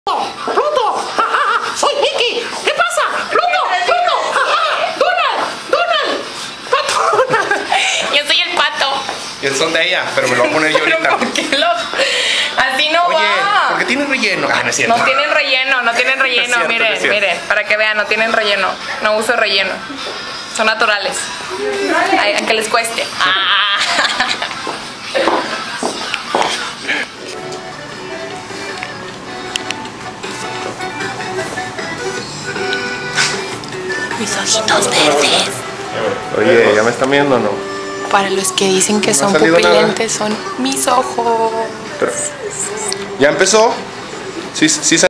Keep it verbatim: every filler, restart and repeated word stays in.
Pluto, jajaja, soy Mickey. ¿Qué pasa? Pluto, Pluto, jaja, Donald, Donald, Pato. Yo soy el pato. Y son de ella, pero me lo voy a poner yo Pero ahorita. ¿por qué los...? Así no Oye, va. porque tiene relleno. Ah, no es cierto. No tienen relleno, no tienen relleno. cierto, miren, no es cierto. miren, para que vean, no tienen relleno. No uso relleno. Son naturales. Ay, aunque les cueste. Ah. Mis ojitos verdes. Oye, ¿ya me están viendo o no? Para los que dicen que No ha son salido pupilentes, son mis ojos. Pero, ¿ya empezó? Sí, sí.